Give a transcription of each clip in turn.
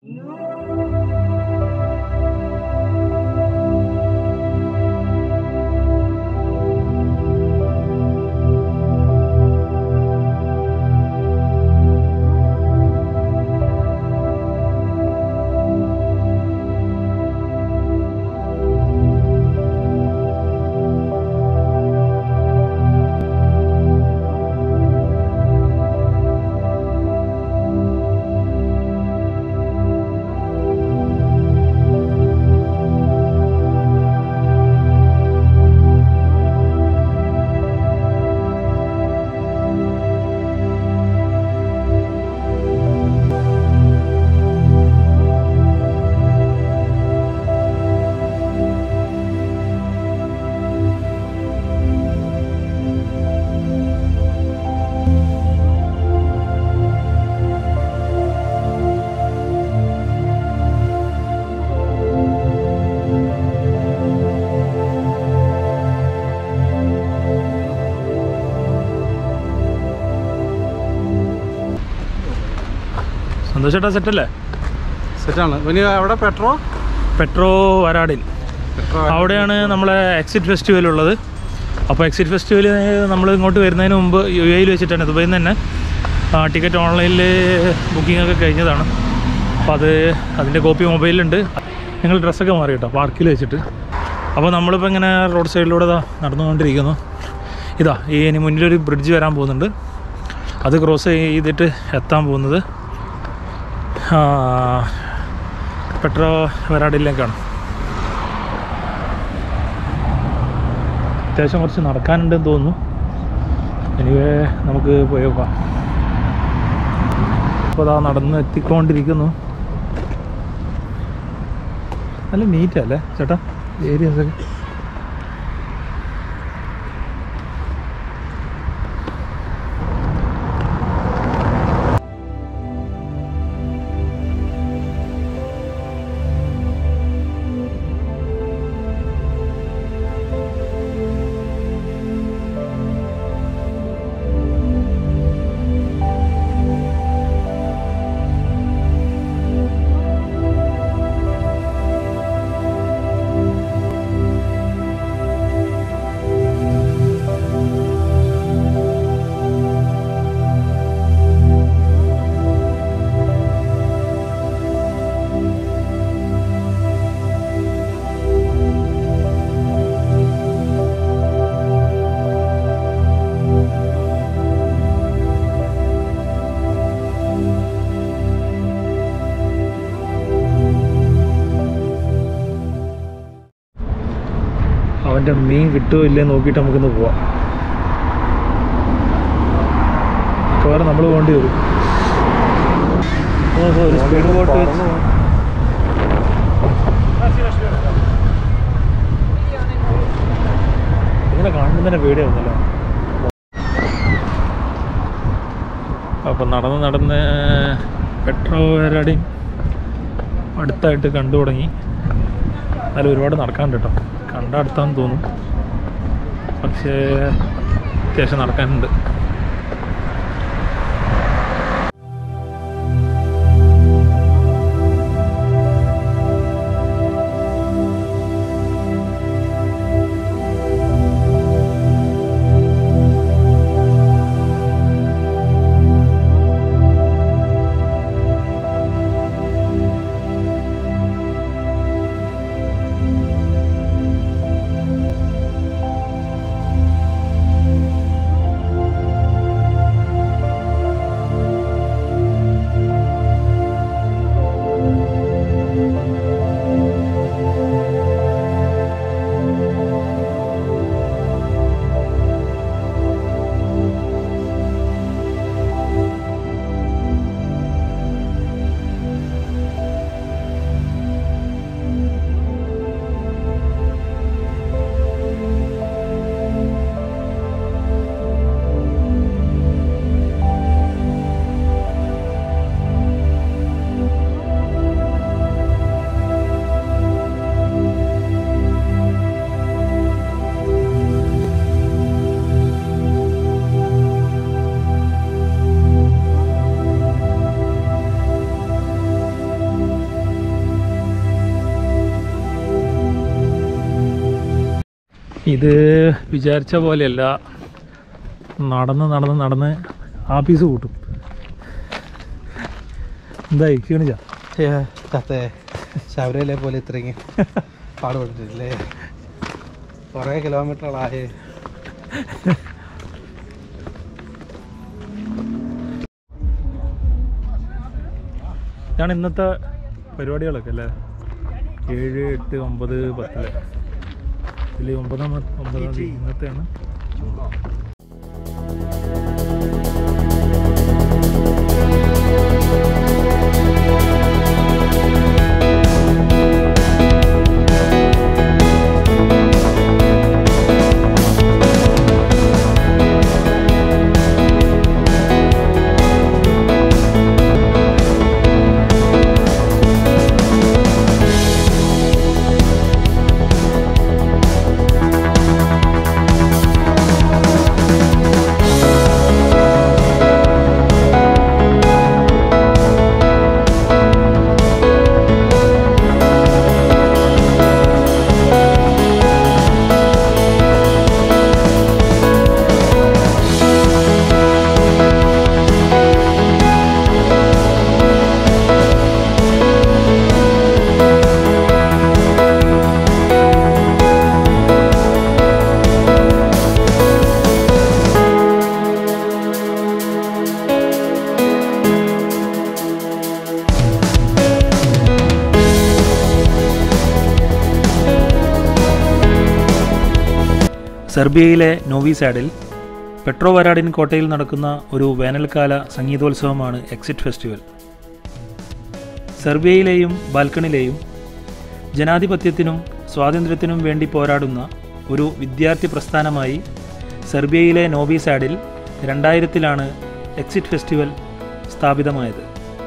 സന്തോഷേട്ടാ സെറ്റല്ലേ? സെറ്റാണ്. പിന്നെ അവിടെ പെട്രോവരാഡിൻ അവിടെയാണ് നമ്മളെ എക്സിറ്റ് ഫെസ്റ്റിവൽ ഉള്ളത്. അപ്പോൾ എക്സിറ്റ് ഫെസ്റ്റിവൽ നമ്മൾ ഇങ്ങോട്ട് വരുന്നതിന് മുമ്പ് UAE വെച്ചിട്ടാണ്, ദുബൈയിൽ നിന്ന് തന്നെ ടിക്കറ്റ് ഓൺലൈനിൽ ബുക്കിംഗ് ഒക്കെ കഴിഞ്ഞതാണ്. അപ്പോൾ അതിൻ്റെ കോപ്പി മൊബൈലിലുണ്ട്. ഞങ്ങൾ ഡ്രസ്സൊക്കെ മാറി കേട്ടോ പാർക്കിൽ വെച്ചിട്ട്. അപ്പോൾ നമ്മളിപ്പോൾ ഇങ്ങനെ റോഡ് സൈഡിലൂടെ നടന്നുകൊണ്ടിരിക്കുന്നു. ഇനി മുന്നിലൊരു ബ്രിഡ്ജ് വരാൻ പോകുന്നുണ്ട്. അത് ക്രോസ് ചെയ്തിട്ട് എത്താൻ പോകുന്നത് പെട്രോവരാഡിലേക്കാണ്. അത്യാവശ്യം കുറച്ച് നടക്കാനുണ്ടെന്ന് തോന്നുന്നു. എനിവേ നമുക്ക് പോയി നോക്കാം. അപ്പോൾ നടന്ന് എത്തിക്കൊണ്ടിരിക്കുന്നു. നല്ല നീറ്റല്ലേ ചേട്ടാ ഏരിയാസൊക്കെ? അവൻ്റെ മീൻ കിട്ടുമോ ഇല്ലേ നോക്കിയിട്ട് നമുക്കിന്ന് പോവാം. വേറെ നമ്മൾ പോകേണ്ടി വരും. സ്പീഡ് ബോട്ട് വെച്ച് ഇങ്ങനെ കാണുമ്പോൾ തന്നെ പേടിയാവുന്നല്ലോ. അപ്പം നടന്ന് പെട്രോവരാഡിൻ അടുത്തായിട്ട് കണ്ടു തുടങ്ങി. എന്നാലും ഒരുപാട് നടക്കാനുണ്ട് കേട്ടോ. അടുത്താന്ന് തോന്നും, പക്ഷേ അത്യാവശ്യം നടക്കാനുണ്ട്. ഇത് വിചാരിച്ച പോലെയല്ല, നടന്ന് ആപ്പീസ് കൂട്ടും. എന്തായി ക്ഷീണിച്ച? ശബരിമല പോലെ ഇത്രയും പാടുപെട്ടിട്ടില്ലേ? കുറേ കിലോമീറ്ററുകളായി. ഇതാണ് ഇന്നത്തെ പരിപാടികളൊക്കെ അല്ലേ? 7, 8, 9, 10 ഇതിൽ 9-ാം തീയതി ഇന്നത്തെയാണ്. സെർബിയയിലെ നോവി സാഡിൽ പെട്രോവരാഡിൻ കോട്ടയിൽ നടക്കുന്ന ഒരു വേനൽക്കാല സംഗീതോത്സവമാണ് എക്സിറ്റ് ഫെസ്റ്റിവൽ. സെർബിയയിലെയും ബാൽക്കണിലെയും ജനാധിപത്യത്തിനും സ്വാതന്ത്ര്യത്തിനും വേണ്ടി പോരാടുന്ന ഒരു വിദ്യാർത്ഥി പ്രസ്ഥാനമായി സെർബിയയിലെ നോവി സാഡിൽ 2000-ലാണ് എക്സിറ്റ് ഫെസ്റ്റിവൽ സ്ഥാപിതമായത്.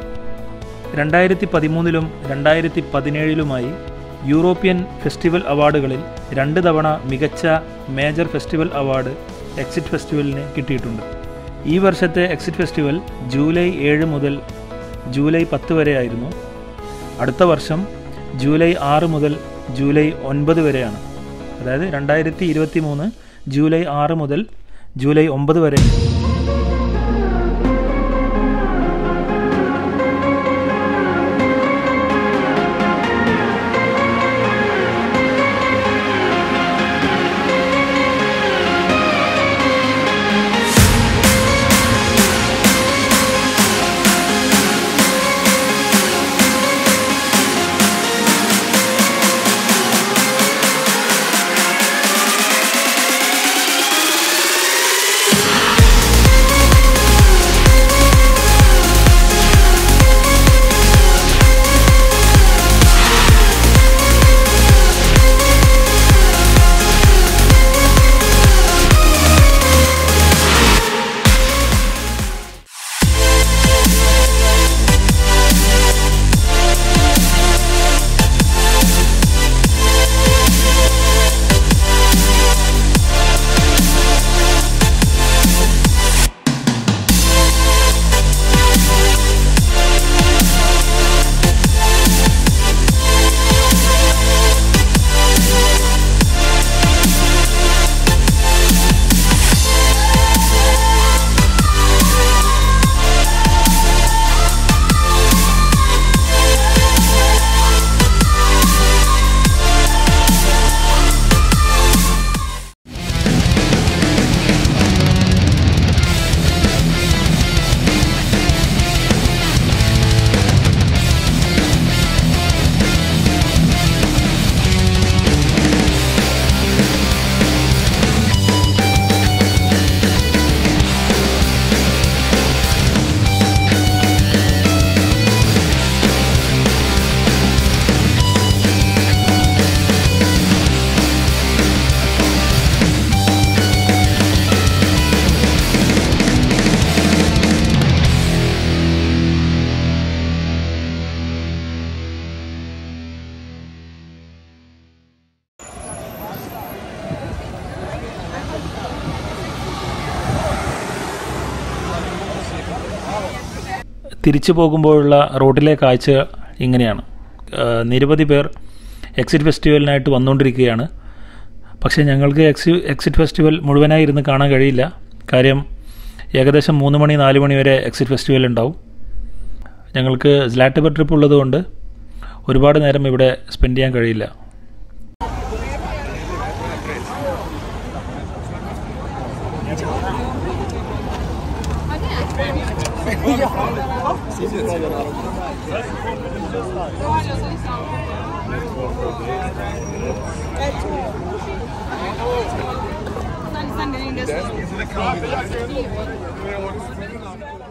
2013-ലും 2017-ലുമായി യൂറോപ്യൻ ഫെസ്റ്റിവൽ അവാർഡുകളിൽ 2 തവണ മികച്ച മേജർ ഫെസ്റ്റിവൽ അവാർഡ് എക്സിറ്റ് ഫെസ്റ്റിവലിന് കിട്ടിയിട്ടുണ്ട്. ഈ വർഷത്തെ എക്സിറ്റ് ഫെസ്റ്റിവൽ ജൂലൈ 7 മുതൽ ജൂലൈ 10 വരെയായിരുന്നു. അടുത്ത വർഷം ജൂലൈ 6 മുതൽ ജൂലൈ 9 വരെയാണ്. അതായത് 2023 ജൂലൈ 6 മുതൽ ജൂലൈ 9 വരെ. തിരിച്ചു പോകുമ്പോഴുള്ള റോഡിലെ കാഴ്ച ഇങ്ങനെയാണ്. നിരവധി പേർ എക്സിറ്റ് ഫെസ്റ്റിവലിനായിട്ട് വന്നുകൊണ്ടിരിക്കുകയാണ്. പക്ഷേ ഞങ്ങൾക്ക് എക്സിറ്റ് ഫെസ്റ്റിവൽ മുഴുവനായി ഇരുന്ന് കാണാൻ കഴിയില്ല. കാര്യം ഏകദേശം 3 മണി 4 മണി വരെ എക്സിറ്റ് ഫെസ്റ്റിവൽ ഉണ്ടാവും. ഞങ്ങൾക്ക് സ്ലാറ്റബർ ട്രിപ്പ് ഉള്ളതുകൊണ്ട് ഒരുപാട് നേരം ഇവിടെ സ്പെൻഡ് ചെയ്യാൻ കഴിയില്ല. Sen